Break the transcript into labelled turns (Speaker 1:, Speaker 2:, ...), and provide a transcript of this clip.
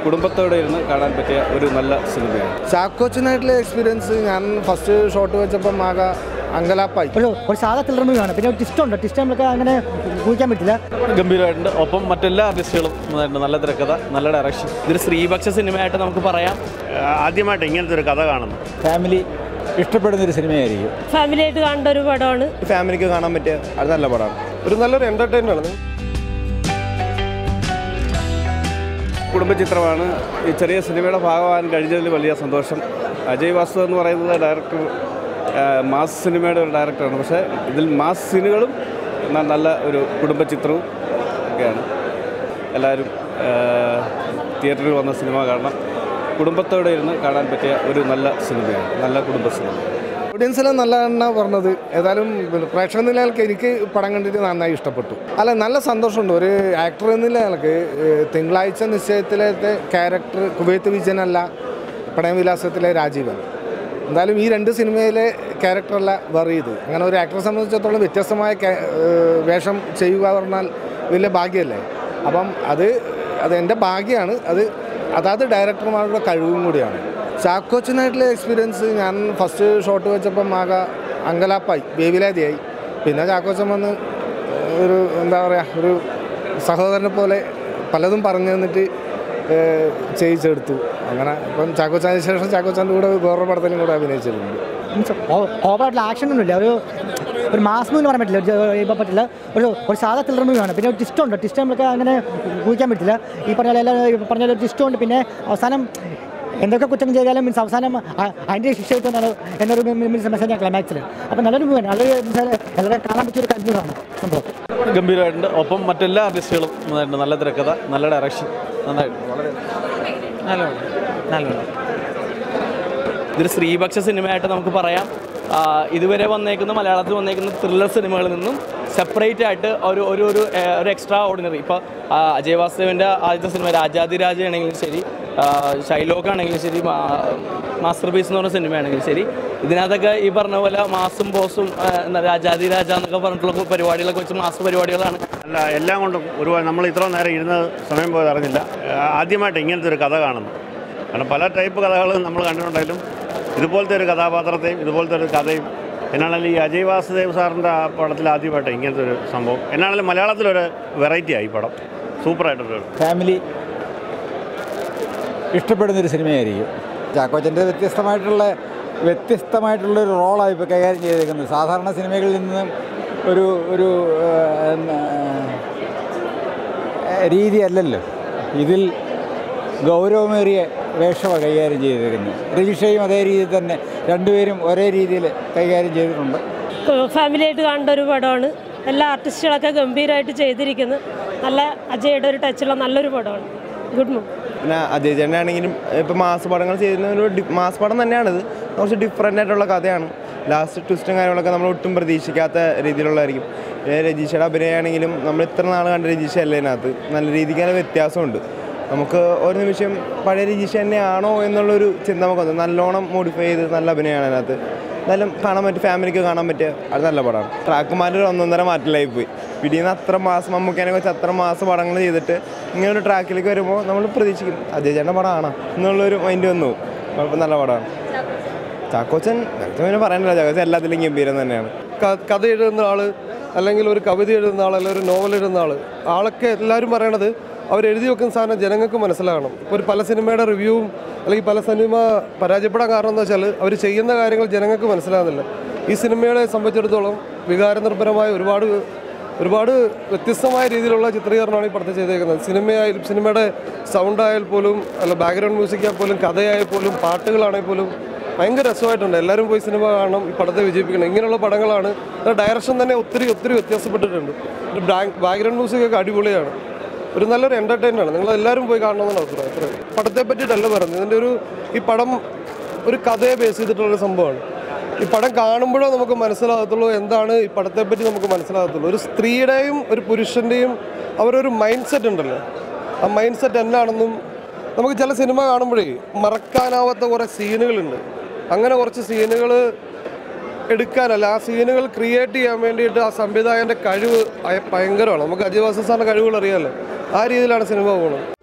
Speaker 1: കുടുംബത്തോടെ ഇരുന്ന് കാണാൻ പറ്റിയ ഒരു നല്ല സിനിമയാണ്.
Speaker 2: ചാക്കോച്ചനായിട്ടുള്ള എക്സ്പീരിയൻസ് ഞാൻ ഫസ്റ്റ് ഷോട്ട് വെച്ചപ്പോൾ ആകെ അങ്കലാപ്പായി.
Speaker 3: ഒരു സാധാ ത്രില്ലർ മൂവിയാണ്. പിന്നെ ടിസ്റ്റുണ്ട്. ടിസ്റ്റ് നമുക്ക് അങ്ങനെ ഊഹിക്കാൻ പറ്റില്ല.
Speaker 1: ഗംഭീരമായിട്ടുണ്ട്. ഒപ്പം മറ്റെല്ലാ ആർട്ടിസ്റ്റുകളും നല്ല തിരക്കഥ, നല്ല ഡയറക്ഷൻ. ഇതൊരു സ്ത്രീപക്ഷ സിനിമയായിട്ട് നമുക്ക് പറയാം.
Speaker 4: ആദ്യമായിട്ട് ഇങ്ങനത്തെ ഒരു കഥ കാണുന്നു.
Speaker 5: ഫാമിലി ഇഷ്ടപ്പെടുന്നൊരു സിനിമയായിരിക്കും.
Speaker 6: ഫാമിലിയായിട്ട് കാണേണ്ട ഒരു പടമാണ്.
Speaker 2: ഫാമിലിക്ക് കാണാൻ പറ്റിയ അത് നല്ല പടമാണ്. ഒരു നല്ലൊരു എൻ്റർടൈനർ ആണ്.
Speaker 1: കുടുംബചിത്രമാണ്. ഈ ചെറിയ സിനിമയുടെ ഭാഗമാകാൻ കഴിഞ്ഞതിൽ വലിയ സന്തോഷം. അജയ് വാസു എന്ന് പറയുന്നത് ഡയറക്ടർ മാസ് സിനിമയുടെ ഒരു ഡയറക്ടറാണ്. പക്ഷേ ഇതിൽ മാസ് സീനുകളും നല്ല ഒരു കുടുംബചിത്രവും ഒക്കെയാണ്. എല്ലാവരും തിയേറ്ററിൽ വന്ന സിനിമ കാണണം. കുടുംബത്തോടെ ഇരുന്ന് കാണാൻ പറ്റിയ ഒരു നല്ല സിനിമയാണ്. നല്ല കുടുംബ സിനിമ.
Speaker 2: ഓഡിയൻസെല്ലാം നല്ലതാണ് പറഞ്ഞത്. ഏതായാലും പ്രേക്ഷക നിലയ്ക്ക് എനിക്ക് പടം കണ്ടിട്ട് നന്നായി ഇഷ്ടപ്പെട്ടു. അല്ല, നല്ല സന്തോഷമുണ്ട്. ഒരു ആക്ടർ എന്ന നിലയ്ക്ക് തിങ്കളാഴ്ച നിശ്ചയത്തിലത്തെ ക്യാരക്ടർ കുവൈത്ത് വിജയനല്ല, പ്രണയവിലാസത്തിലെ രാജീവൻ. എന്തായാലും ഈ രണ്ട് സിനിമയിലെ ക്യാരക്ടറല്ല വേറെ ഇത്. അങ്ങനെ ഒരു ആക്ടറെ സംബന്ധിച്ചിടത്തോളം വ്യത്യസ്തമായ വേഷം ചെയ്യുക പറഞ്ഞാൽ വലിയ ഭാഗ്യമല്ലേ. അപ്പം അത് എൻ്റെ ഭാഗ്യമാണ്. അതാത് ഡയറക്ടർമാരുടെ കഴിവും കൂടിയാണ്. ചാക്കോച്ചനായിട്ടുള്ള എക്സ്പീരിയൻസ് ഞാൻ ഫസ്റ്റ് ഷോട്ട് വെച്ചപ്പം ആകെ അങ്കലാപ്പായി, വേവിലാതിയായി. പിന്നെ ചാക്കോച്ചൻ വന്ന് ഒരു എന്താ പറയുക, ഒരു സഹോദരനെ പോലെ പലതും പറഞ്ഞു തന്നിട്ട് ചെയ്യിച്ചെടുത്തു. അങ്ങനെ ഇപ്പം ചാക്കോച്ചാന് ശേഷം ചാക്കോച്ചാൻ്റെ കൂടെ വേറൊരു പടത്തിലും കൂടെ അഭിനയിച്ചിട്ടുണ്ട്.
Speaker 3: ഓവറായിട്ടുള്ള ആക്ഷൻ ഒന്നുമില്ല. ഒരു മാസ് മൂവി എന്ന് പറയാൻ പറ്റില്ല. ഇപ്പം പറ്റില്ല. ഒരു സാധാ ത്രില്ലർ മൂവിയാണ്. പിന്നെ ടിസ്റ്റുണ്ട്. ടിസ്റ്റ് നമുക്ക് അങ്ങനെ ഊഹിക്കാൻ പറ്റില്ല. ഈ പറഞ്ഞ ടിസ്റ്റുണ്ട്. പിന്നെ അവസാനം എന്തൊക്കെ കുറ്റം ചെയ്താലും മീൻസ് അവസാനം അതിൻ്റെ ശിക്ഷ കിട്ടുന്നതാണ് എന്നൊരു മെസ്സേജ് ക്ലൈമാക്സിൽ. അപ്പം നല്ലൊരു മൂവിയാണ്. എല്ലാവരും കാണാൻ പറ്റിയൊരു കാര്യമാണ് സംഭവം.
Speaker 1: ഗംഭീരമായിട്ടുണ്ട്. ഒപ്പം മറ്റെല്ലാ ആർട്ടിസ്റ്റുകളും നല്ല തിരക്കഥ, നല്ല ഡയറക്ഷൻ. നന്നായിട്ട് വളരെ നല്ലതാണ്. ഇതൊരു സ്ത്രീപക്ഷ സിനിമയായിട്ട് നമുക്ക് പറയാം. ഇതുവരെ മലയാളത്തിൽ വന്നേക്കുന്ന ത്രില്ലർ സിനിമകളിൽ നിന്നും സെപ്പറേറ്റ് ആയിട്ട് ഒരു എക്സ്ട്രാ ഓർഡിനറി. ഇപ്പോൾ അജയ് വാസുദേവൻ്റെ ആദ്യത്തെ സിനിമ രാജാതിരാജ ആണെങ്കിലും ശരി, ഷൈലോക്ക് ആണെങ്കിലും ശരി, മാസ്റ്റർ പീസ് എന്ന് പറഞ്ഞ സിനിമയാണെങ്കിലും ശരി, ഇതിനകത്തൊക്കെ ഈ പറഞ്ഞ പോലെ മാസും ബോസും രാജാതിരാജ എന്നൊക്കെ പറഞ്ഞിട്ടുള്ള പരിപാടികളൊക്കെ വെച്ച് മാസ് പരിപാടികളാണ്.
Speaker 4: അല്ല, എല്ലാം കൊണ്ടും ഒരുപാട് നമ്മൾ ഇത്ര നേരം ഇരുന്ന് സമയം പോയത് അറിഞ്ഞില്ല. ആദ്യമായിട്ട് ഇങ്ങനത്തെ ഒരു കഥ കാണുന്നു. കാരണം പല ടൈപ്പ് കഥകൾ നമ്മൾ കണ്ടിട്ടുണ്ടെങ്കിലും ഇതുപോലത്തെ ഒരു കഥാപാത്രത്തെയും ഇതുപോലത്തെ ഒരു കഥയും എന്നാണെങ്കിലും ഈ അജയ് വാസുദേവ് സാറിൻ്റെ ആ പടത്തിൽ ആദ്യമായിട്ട് ഇങ്ങനത്തെ ഒരു സംഭവം എന്നാണെങ്കിലും മലയാളത്തിലൊരു വെറൈറ്റി ആയി പടം. സൂപ്പറായിട്ടൊരു
Speaker 5: ഫാമിലി ഇഷ്ടപ്പെടുന്നൊരു സിനിമയായിരിക്കും. ചാക്കോച്ചൻ്റെ വ്യത്യസ്തമായിട്ടുള്ളൊരു റോളാണ് ഇപ്പോൾ കൈകാര്യം ചെയ്തേക്കുന്നത്. സാധാരണ സിനിമകളിൽ നിന്നും ഒരു രീതിയല്ലല്ലോ ഇതിൽ. ഗൗരവമേറിയ വേഷമാണ് കൈകാര്യം ചെയ്തിരിക്കുന്നത്. രജിഷയും അതേ രീതിയിൽ തന്നെ രണ്ടുപേരും ഒരേ രീതിയിൽ കൈകാര്യം ചെയ്തിട്ടുണ്ട്.
Speaker 6: ഫാമിലിയായിട്ട് കാണേണ്ട ഒരു പടമാണ്. എല്ലാ ആർട്ടിസ്റ്റുകളൊക്കെ ഗംഭീരമായിട്ട് ചെയ്തിരിക്കുന്നു. നല്ല അജയുടെ ഒരു ടച്ചുള്ള നല്ലൊരു പടമാണ്. Good movie.
Speaker 2: പിന്നെ അജയ് ചേട്ടനാണെങ്കിലും ഇപ്പോൾ മാസ് പടങ്ങൾ ചെയ്യുന്ന ഒരു മാസ് പടം തന്നെയാണിത്. കുറച്ച് ഡിഫറൻ്റ് ആയിട്ടുള്ള കഥയാണ്. ലാസ്റ്റ് ട്വിസ്റ്റും കാര്യങ്ങളൊക്കെ നമ്മൾ ഒട്ടും പ്രതീക്ഷിക്കാത്ത രീതിയിലുള്ളതായിരിക്കും. രജീഷയുടെ അഭിനയമാണെങ്കിലും നമ്മൾ ഇത്ര നാൾ കണ്ട രജീഷ അല്ല, ഇതിനകത്ത് നല്ല രീതിക്ക് തന്നെ വ്യത്യാസമുണ്ട്. നമുക്ക് ഒരു നിമിഷം പഴയ രജീഷ തന്നെയാണോ എന്നുള്ളൊരു ചിന്ത നമുക്ക് വന്നു. നല്ലോണം മോഡിഫൈ ചെയ്ത് നല്ല അഭിനയമാണ് അതിനകത്ത്. എന്നാലും കാണാൻ പറ്റും, ഫാമിലിക്ക് കാണാൻ പറ്റിയ അത് നല്ല പടമാണ്. ട്രാക്കുമാരൊരു ഒന്നൊന്നര മാറ്റലായി പോയി. പിടിയുന്ന അത്ര മാസം മമ്മൂക്കേനെ വെച്ച് അത്ര മാസം പടങ്ങൾ ചെയ്തിട്ട് ഇങ്ങനൊരു ട്രാക്കിലേക്ക് വരുമ്പോൾ നമ്മൾ പ്രതീക്ഷിക്കും അജയ് ചേട്ടൻ്റെ പടമാണ് എന്നുള്ളൊരു മൈൻഡ് വന്നു. കുഴപ്പം നല്ല പടമാണ്. ചാക്കോച്ചൻ പറയാനില്ല, ചാക്കോച്ചൻ എല്ലാത്തിലും ഗംഭീരം തന്നെയാണ്.
Speaker 7: കഥ എഴുതുന്ന ആൾ, അല്ലെങ്കിൽ ഒരു കവിത എഴുതുന്ന ആൾ, അല്ലെങ്കിൽ ഒരു നോവൽ എഴുതുന്ന ആളൊക്കെ എല്ലാവരും പറയണത് അവരെഴുതി വെക്കുന്ന സാധനം ജനങ്ങൾക്ക് മനസ്സിലാകണം. ഇപ്പോൾ ഒരു പല സിനിമയുടെ റിവ്യൂവും അല്ലെങ്കിൽ പല സിനിമ പരാജയപ്പെടാൻ കാരണം എന്താ വെച്ചാൽ അവർ ചെയ്യുന്ന കാര്യങ്ങൾ ജനങ്ങൾക്ക് മനസ്സിലാകുന്നില്ല. ഈ സിനിമയെ സംബന്ധിച്ചിടത്തോളം വികാരനിർഭരമായ ഒരുപാട് വ്യത്യസ്തമായ രീതിയിലുള്ള ചിത്രീകരണമാണ് ഈ പടത്തിൽ ചെയ്തേക്കുന്നത്. സിനിമയുടെ സൗണ്ടായാൽ പോലും, അല്ല ബാക്ക്ഗ്രൗണ്ട് മ്യൂസിക്കായാൽ പോലും, കഥയായാൽ പോലും, പാട്ടുകളാണെങ്കിൽ പോലും ഭയങ്കര രസമായിട്ടുണ്ട്. എല്ലാവരും പോയി സിനിമ കാണണം, ഈ പടത്തെ വിജയിപ്പിക്കണം. ഇങ്ങനെയുള്ള പടങ്ങളാണ്. ഡയറക്ഷൻ തന്നെ ഒത്തിരി വ്യത്യാസപ്പെട്ടിട്ടുണ്ട്. ബാക്ക്ഗ്രൗണ്ട് മ്യൂസിക്കൊക്കെ അടിപൊളിയാണ്. ഒരു നല്ലൊരു എൻ്റർടൈനറാണ്. നിങ്ങളെല്ലാവരും പോയി കാണണമെന്നാണ് അഭിപ്രായം. പടത്തെ പറ്റിയിട്ടല്ല പറയുന്നത്. ഇതിൻ്റെ ഈ പടം ഒരു കഥയെ ബേസ് ചെയ്തിട്ടുള്ളൊരു സംഭവമാണ്. ഈ പടം കാണുമ്പോഴേ നമുക്ക് മനസ്സിലാകത്തുള്ളൂ എന്താണ് ഈ പടത്തെപ്പറ്റി നമുക്ക് മനസ്സിലാകത്തുള്ളൂ. ഒരു സ്ത്രീയുടെയും ഒരു പുരുഷൻ്റെയും അവരൊരു മൈൻഡ് സെറ്റ് ഉണ്ടല്ലോ, ആ മൈൻഡ് സെറ്റ് എന്നാണെന്നും നമുക്ക് ചില സിനിമ കാണുമ്പോഴേ മറക്കാനാവാത്ത കുറേ സീനുകളുണ്ട്. അങ്ങനെ കുറച്ച് സീനുകൾ എടുക്കാനല്ല, ആ സീനുകൾ ക്രിയേറ്റ് ചെയ്യാൻ വേണ്ടിയിട്ട് ആ സംവിധായകൻ്റെ കഴിവ് ഭയങ്കരമാണ്. നമുക്ക് അജയ് വാസു സാറിൻ്റെ കഴിവുകൾ അറിയാമല്ലോ. ആ രീതിയിലാണ് സിനിമ പോകുന്നത്.